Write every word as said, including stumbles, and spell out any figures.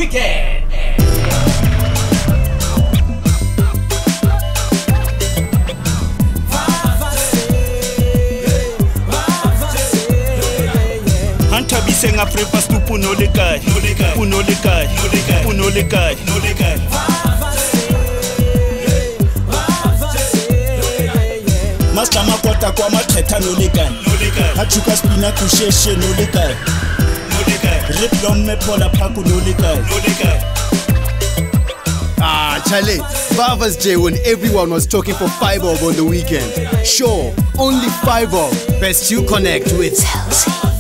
weekend. Hunter biseng a prepa stu puno le kae puno le kae puno le kae Master makota kwa matheta no le kae ha chuka spina kusheshe no le kae rip long me pola phaku no le kae. Ah, Chale, Father's Day when everyone was talking for five bob on the weekend. Sure, only five bob. Best you connect with Chelsea.